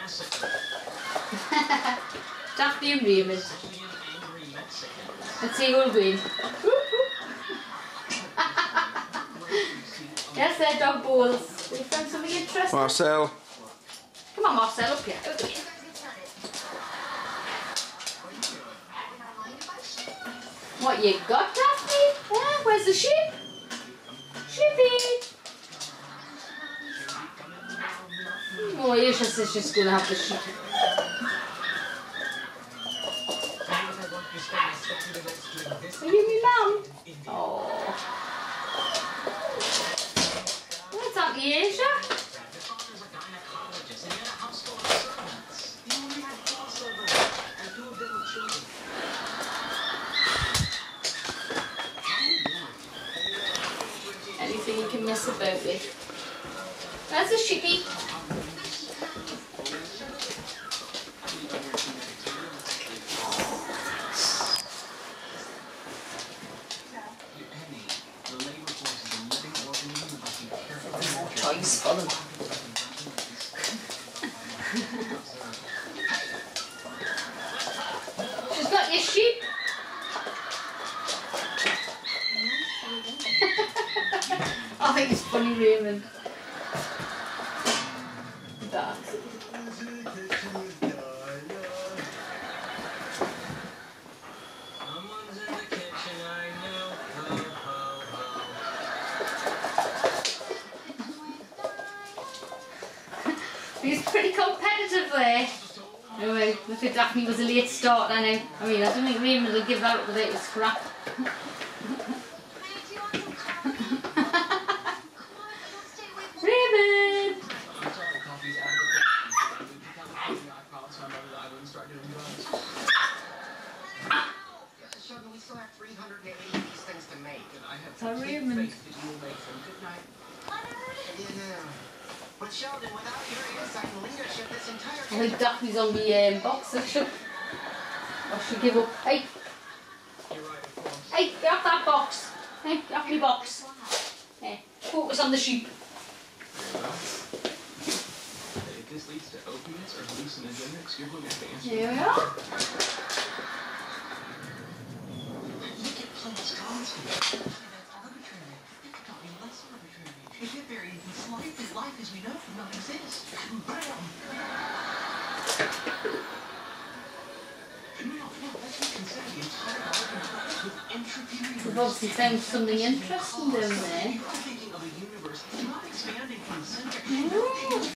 Daphne and Raymond. Let's see who'll win. Yes, they're dog balls. We've done something interesting. Marcel. Come on, Marcel, up here. Up here. What you got, Daphne? Yeah, where's the sheep? Sheepy! Oh, Yusha's just going to have the sheep. Are you me mum? Oh. What's up, Yusha? Anything you can mess about with. That's a sheepy. Choice for them. She's got your sheep. I think it's funny, Raymond. Dark. He's pretty competitive there. Anyway, look at Daphne was a late start, I know. I mean, I don't think Raymond will give that up without a scrap. Raymond! So Raymond. I think Daphne's on the box, I should give up. Hey! Hey, get off that box! Hey, get off your box! Hey, focus on the sheep. If this leads to opiates or hallucinogenics, you're going to have to answer. Here we are. Look at Plant's concept. That's arbitrary. It's not even less arbitrary. If it very life as we know it not exist. Bam! We've obviously found something interesting down there. You're thinking of a universe not expanding from the center.